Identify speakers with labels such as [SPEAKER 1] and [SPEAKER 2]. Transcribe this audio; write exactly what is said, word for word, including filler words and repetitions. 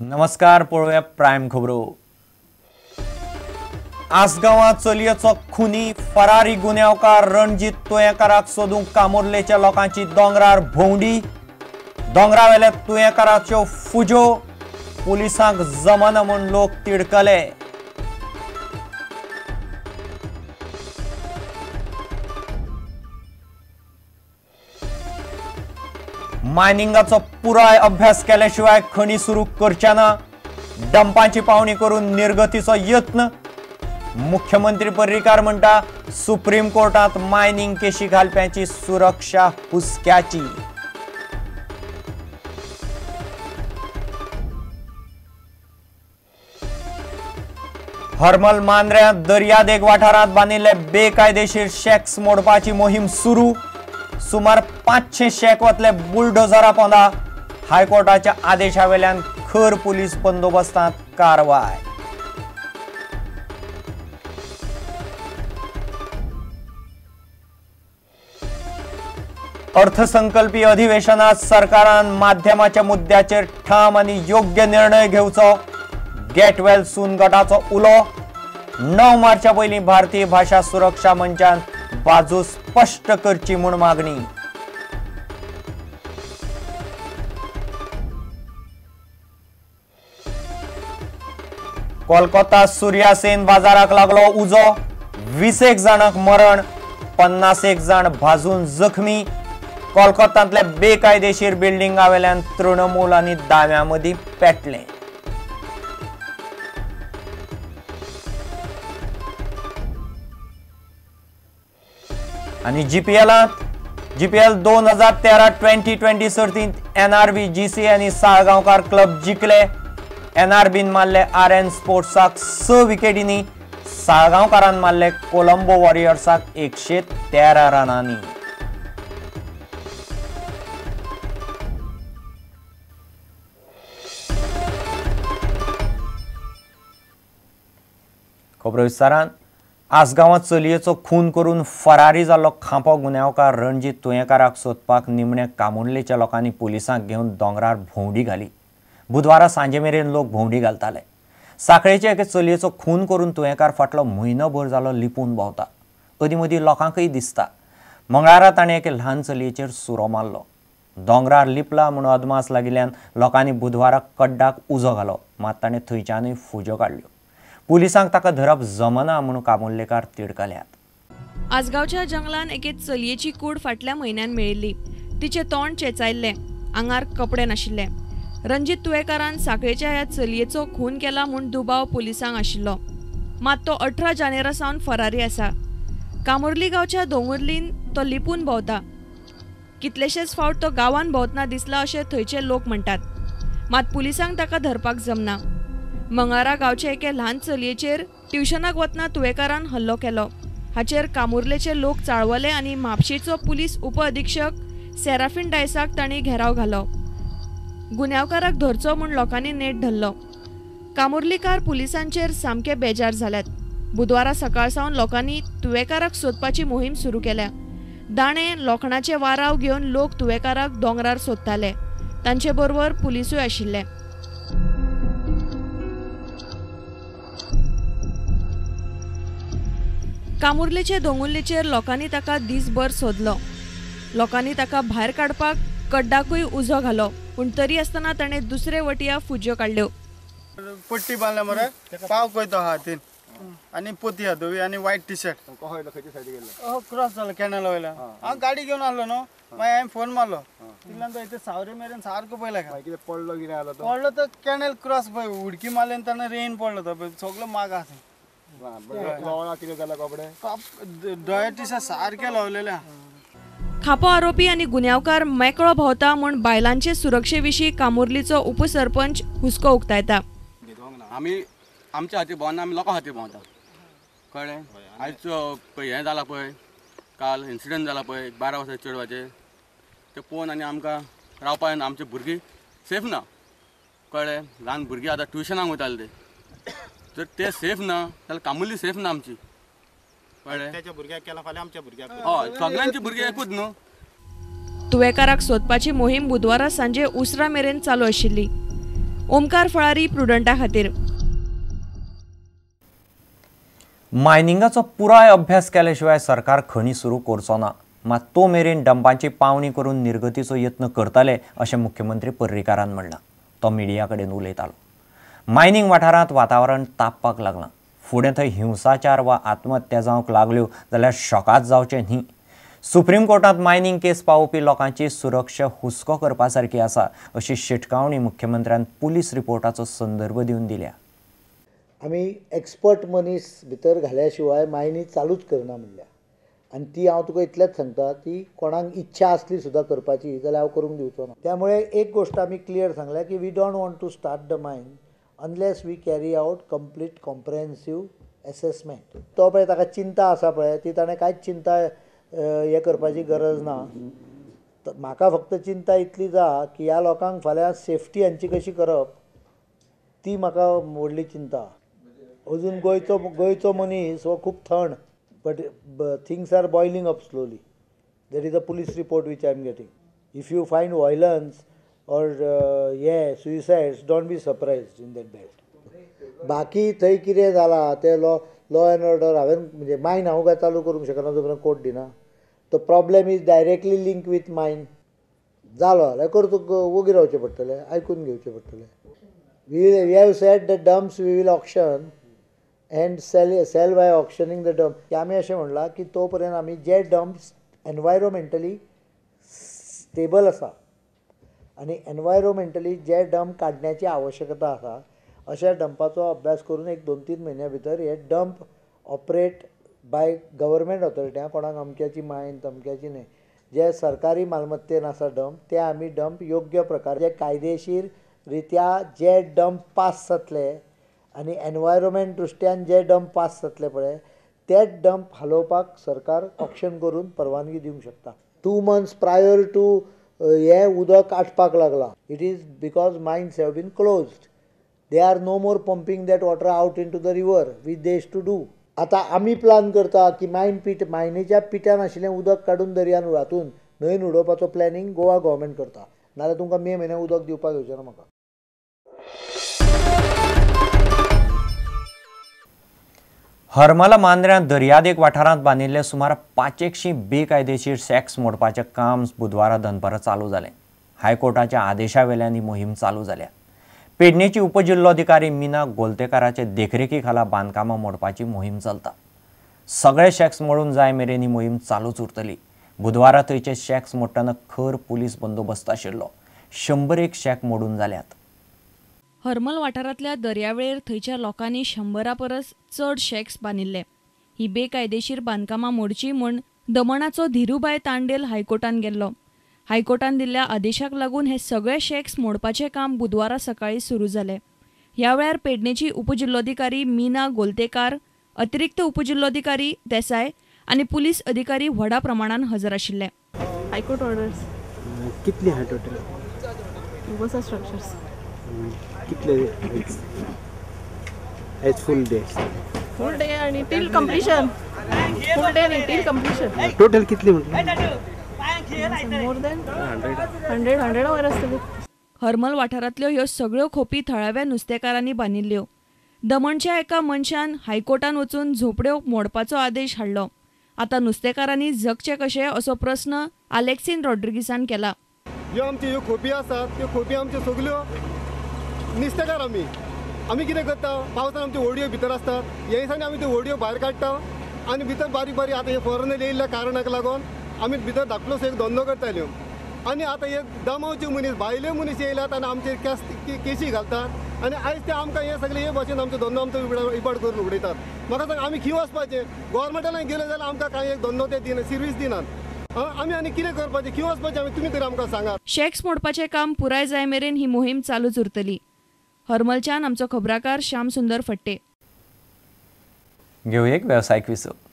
[SPEAKER 1] नमस्कार, पळोवया प्रायम खबरो। आसगावात चलयेचो खुनी फरारी गुन्यांवकार रणजीत तुयेकाराक सोदूंक कामोर्लेच्या लोकांची दोंगरार भोंवडी। दोंगरावेले तुयेकाराच्यो फुजो पुलिसांक जमना म्हूण लोक तिडकले। मायनिंगाचो पुराय अभ्यास केल्याशिवाय खणी सुरू करचे ना। डंपांची पावणी करून निर्गतीचो यत्न। मुख्यमंत्री पर्रीकार म्हणटा सुप्रीम कोर्टात मायनिंग केशी घालप्यांची सुरक्षा हुस्क्याची। हरमल मांद्र्या दर्यादेग वाठारांत बांदिल्ले बेकायदेशीर शॅक्स मोडपाची मोहीम सुरू। सुमार पांचशे शेक वतले बुलडोजरा पोंदा। हायकोर्टाच्या आदेशावेल्यान खर पुलीस बंदोबस्तांत कारवाय। अर्थसंकल्पीय अधिवेशनात सरकारान माध्यमाच्या मुद्द्याचेर ठाम आनी योग्य निर्णय घेवचो। गेट वेल सून गटाचो उलो। णव मार्चा पयलीं भारतीय भाषा सुरक्षा मंचान बाजू स्पष्ट करची म्हूण मागणी। कोलकाता सूर्या सेन बाजाराक लागलो उजो। वीस एक जाणांक मरण, पन्नास एक जाण भाजून जखमी। कोलकातांतले बेकायदेशीर बिल्डिंगावेल्यान तृणमूल आनी दाव्यां मदीं पेटले। आणि जीपीएलांत जीपीएल दोन हजार तेरा ट्वेंटी ट्वेंटी सर्तींत एनआरबी जीसी आनी साळगांवकार क्लब जिखले। एनआरबीन मारले आरएन स्पोर्ट्साक स विकेटींनी। साळगांवकारान मारले कोलंबो वॉरियर्साक एकशे तेरा रनांनी। खबर विस्तारान। आसगावात चलयेचो खून करून फरारी जाल्लो खांपो गुन्यांवकार रणजीत तुयेकाराक सोदपाक निमणे कामोर्लेच्या लोकांनी पुलिसांक घेवन दोंगरार भोंवडी घाली। बुधवारा सांजे मेरेन लोक भोंवडी घालताले। साखळेच्या एके चलयेचो खून करून तुयेकार फाटलो म्हयनोभर जालो लिपून भोंवता। अदीं मदीं लोकांकय दिसता। मंगळारा ताणें एके ल्हान चलयेचेर सुरो मारलो। दोंगरार लिपला म्हूण अदमास लागिल्ल्यान लोकांनी बुधवाराक कड्डाक उजो घालो, मात ताणें थंयच्यानय फुज्यो काडल्यो। पुलिसांक ताका धरप जमना म्हणून कामोर्लेकार तिडकल्यात।
[SPEAKER 2] आसगावच्या जंगलान एके चलयेची कूड फाटल्या म्हयन्यान मेळिल्ली। तिचे तोंड चेचायल्लें, आंगार कपडे नाशिल्ले। रणजीत तुयेकारान साखळेच्या ह्या चलयेचो खून केला म्हूण दुबाव पुलिसांक आशिल्लो, मात तो अठरा जानेरा सावन फरारी आसा। कामोर्ली गांवच्या दोंगुर्लीन तो लिपून भोंवता। कितलेशेच फावट तो गांवान भोंवतना दिसला अशें थंयचे लोक म्हणटात, मात पुलिसांक ताका धरपाक जमना। मंगळारा गांवचे एके ल्हान चलयेचेर ट्युशनाक वतना तुयेकारान हल्लो केलो। हाचेर कामोर्लेचे लोक चाळवले आनी म्हापशेचो पुलीस उप अधीक्षक सेराफीन डायसाक तांणी घेराव घालो। गुन्यांवकाराक धरचो म्हूण लोकांनी नेट धरलो। कामोर्लीकार पुलिसांचेर सामके बेजार जाल्यात। बुधवारा सकाळ सावन लोकांनी तुयेकाराक सोदपाची मोहीम सुरू केल्या। दाणे लोखणाचे वाराव घेवन लोक तुयेकाराक दोंगरार सोदताले। तांचे बरोबर पुलिसूय आशिल्ले। कामोर्लेचे दोंगुर्लेचेर लोकांनी ताका दिसभर सोदलो। लोकांनी ताका भायर काडपाक कड्डाकूय उजो घालो, पूण तरी आसतना ताणें दुसरे वटया फुज्यो काडल्यो।
[SPEAKER 3] पट्टी बांदल्या मरे, पाव कोयतो हातीन आनी पोती हादवी आनी व्हाईट टी शर्ट। क्रॉस जालो कॅनल वयल्यान। हांव गाडी घेवन आसलो न्हू, मागीर हांवें फोन मारलो। तितल्यान तो इथे सावरे मेरेन सारको पयला काय कितें पडलो कितें आलो तो पडलो तो कॅनल क्रॉस पळय उडकी मारल्यान ताणें रेन पडलो तो सगळो माग आसा। सारखे लावलेले।
[SPEAKER 2] खापो आरोपी आनी गुन्यांवकार मेकळो भोंवता म्हूण बायलांचे सुरक्षे विशीं कामोर्लीचो उपसरपंच हुस्को उक्तायता।
[SPEAKER 4] आमी आमच्या हाती भोंवना, आमी लोकां हाती भोंवता, कळ्ळें। आयज हें जालां पळय, काल इन्सिडंट जाला पळय बारा वर्साचे चेडवाचें, तें पळोवन आनी आमकां रावपाक आमचे भुरगीं सेफ ना, कळ्ळें। ल्हान भुरगीं आतां ट्युशनाक वयताले ते, जर ते सेफ ना जाल्यार कामोर्ली सेफ ना आमची, कळ्ळें। त्याच्या भुरग्याक केला फाल्यां आमच्या भुरग्याक, हय सगळ्यांची भुरगीं एकूच न्हू।
[SPEAKER 2] तुयेकाराक सोदपाची मोहीम बुधवारा सांजे उसरा मेरेन चालू आशिल्ली। ओमकार फळारी, प्रुडंटा खातीर.
[SPEAKER 1] मायनिंगाचो पुराय अभ्यास केल्याशिवाय सरकार खणी सुरू करचो ना, मात तो मेरेन डंपांची पावणी करून निर्गतीचो यत्न करतले अशें मुख्यमंत्री पर्रीकारान म्हणलां. तो मिडिया कडेन उलयतालो. मायनिंग वाठारांत वातावरण तापपाक लागलां. फुडें थंय हिंसाचार वा आत्महत्या जावंक लागल्यो जाल्यार शॉकात जावचें न्ही. सुप्रीम कोर्टांत मायनिंग केस पावोवपी लोकांची सुरक्षा हुस्को करपा सारकी आसा अशी शिटकावणी मुख्यमंत्र्यान पुलीस रिपोर्टाचो संदर्भ दिवन दिल्या.
[SPEAKER 5] आमी एक्सपर्ट मनीस भितर घाल्या शिवाय मायनी चालूच करना म्हणल्या आनी ती हांव तुका इतलेंच सांगता, ती कोणाक इच्छा आसली सुद्दां करपाची जाल्यार हांव करूंक दिवचो ना. त्यामुळे एक गोश्ट आमी क्लियर सांगल्या की we don't want to start the mine unless we carry out complete comprehensive assessment. तो पळय ताका चिंता आसा पळय ती ताणें कांयच चिंता हे करपाची गरज ना. म्हाका फक्त चिंता इतली जा की ह्या लोकांक फाल्यां सेफ्टी हांची कशी करप ती म्हाका व्हडली चिंता. अजून गोंयचो गोंयचो मनीस हो खूब थंड, but things are boiling up slowly. That is a police report which I am getting. If you find violence or हे suicides don't be surprised in that belt. बाकी थंय कितें जालां तें लॉ लॉ एंड ऑर्डर हांवें म्हणजे मायन हांव काय चालू करूंक शकना जो पर्यंत कोर्ट दिना. तो problem is directly link with mine. जालो जाल्यार करतूक वोगी रावचें पडटलें, आयकून घेवचें पडटलें. We we have said the dumps we will auction and sell sell by auctioning the dump. की आमी अशें म्हणलां की तो पर्यंत आमी जे डम्प्स एनवायरोमेंटली स्टेबल आसा आनी एनवायरोमेंटली जे डंप काडण्याची आवश्यकता आसा अशा डंपाचो अभ्यास करून एक दोन तीन म्हयन्या भितर हे dump operate by government authority. कोणाक अमक्याची मायन तमक्याची न्हय, जे सरकारी मालमत्तेन आसा डंप ते आमी डंप योग्य प्रकारे कायदेशीर रित्या जे डंप पास जातले आनी एनवायरोमेंट दृश्ट्यान जे डंप पास जातले पळय तेच डंप हालोवपाक सरकार ऑक्शन करून परवानगी दिवंक शकता. टू मंथ्स प्रायर टू हे उदक आटपाक लागलां. It is because mines have been closed. They are no more pumping that water out in to the river which they used to do. आतां आमी प्लान करता की मायन पीट मायनीच्या पिट्यान आशिल्लें उदक काडून दर्यान हातून न्हंयन उडोवपाचो प्लॅनिंग गोवा गव्हर्मेंट करता. नाल्यार तुमकां मे म्हयन्याक उदक दिवपाक येवचें ना म्हाका.
[SPEAKER 1] हरमल मांद्र्यां दर्यादेग वाठारांत बांदिल्ले सुमार पांचशें बेकायदेशीर शॅक्स मोडपाचें काम बुधवारा दनपारां चालू जालें. हायकोर्टाच्या आदेशा वेल्यान ही मोहीम चालू जाल्या. पेडणेची उपजिल्लोधिकारी मीना गोलतेकाराचे देखरेखी खाला बांदकामां मोडपाची मोहीम चलता. सगळे शॅक्स मोडून जाय मेरेन ही मोहीम चालूच उरतली. बुधवारा थंयचे शॅक्स मोडटना खर पुलीस बंदोबस्त आशिल्लो. शंबर एक शॅक मोडून जाल्यात.
[SPEAKER 2] हरमल वाठारांतल्या दर्यावेळेर थंयच्या लोकांनी शंबरा परस चड शॅक्स बांदिल्ले. ही बेकायदेशीर बांदकामां मोडची म्हूण दमणाचो धिरूभाई तांडेल हायकोर्टान गेल्लो. हायकोर्टान दिल्ल्या आदेशाक लागून हे सगळे शॅक्स मोडपाचें काम बुधवारा सकाळी सुरू जालें. ह्या वेळार पेडणेची उपजिल्लोधिकारी मीना गोलतेकार, अतिरिक्त उपजिल्लोधिकारी देसाय आनी पुलीस अधिकारी व्हडा प्रमाणात हजर आशिल्ले.
[SPEAKER 6] हायकोर्ट ऑर्डर्स
[SPEAKER 7] कितली आहा टोटल?
[SPEAKER 6] वसा स्ट्रक्चर्स
[SPEAKER 7] कितले as full day
[SPEAKER 6] full day आणि टिल कंप्लीशन फुल डे आणि टिल कंप्लीशन
[SPEAKER 7] टोटल कितली म्हटलं?
[SPEAKER 6] मोर दॅन हंड्रेड हंड्रेड वर आसतली.
[SPEAKER 2] हरमल वाठारांतल्यो ह्यो सगळ्यो खोपी थळाव्या नुस्तेकारांनी बांदिल्ल्यो. दमणच्या एका मनशान हायकोर्टान वचून झोपड्यो मोडपाचो आदेश हाडलो. आतां नुस्तेकारांनी जगचें कशें असो प्रस्न आलेक्सीन रॉड्रिगीसान केला.
[SPEAKER 8] ह्यो आमच्यो ह्यो खोपी आसात त्यो खोपी आमच्यो सगल्यो नुस्तेकार. आमी आमी कितें करता, पावसान आमच्यो व्हडयो भितर आसतात, हे दिसांनी आमी त्यो व्हडयो भायर काडटा आनी भितर बारीक बारीक आतां हे फॉरेनर येयल्ल्या कारणाक लागून आमी भितर धाकटोसो एक धंदो करताल्यो. आनी आतां हे दमावचे मनीस भायले मनीस येयल्यात आनी आमचे केस केशी घालतात आनी आयज ते आमकां हे सगळे हे भाशेन आमचो धंदो आमचो इबाड करून उडयतात. म्हाका सांग आमी खंय वचपाचें? गोवोरमेंटान गेले जाल्यार आमकां कांय एक धंदो ते दिना, सर्वीस दिनात. आमी आनी कितें करपाचें? खंय वचपाचें आमी? तुमी तरी आमकां सांगात.
[SPEAKER 2] शॅक्स मोडपाचें काम पुराय जाय मेरेन ही मोहीम चालूच उरतली. हरमलच्यान आमचो खबराकार श्याम सुंदर फट्टे.
[SPEAKER 1] घेऊ एक वेवसायीक विसव.